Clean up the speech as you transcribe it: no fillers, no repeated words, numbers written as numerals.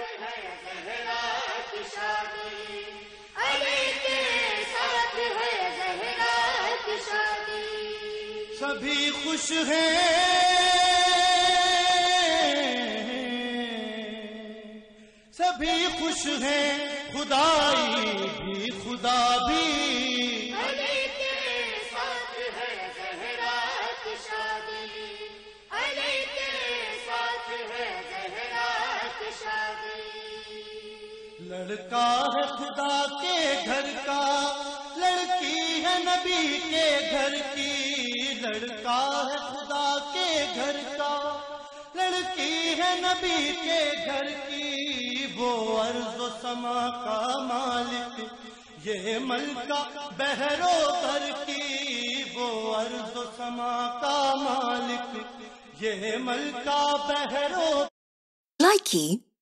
ہے زہرا کی شادی، علی کے ساتھ ہے زہرا کی شادی. سبھی خوش ہیں، سبھی خوش ہیں، خدائی بھی خدا بھی. علی کے ساتھ ہے زہرا کی شادی، علی کے ساتھ ہے زہرا کی شادی. لڑکا ہے خدا کے گھر کا، لڑکی ہے نبی کے گھر کی. لڑکا ہے خدا کے گھر کا، لڑکی ہے نبی کے گھر کی. وہ ارض و سما کا مالک، یہ ملکہ بحر و بر کی. وہ ارض و سما کا مالک، یہ ملکہ بحر و. Likey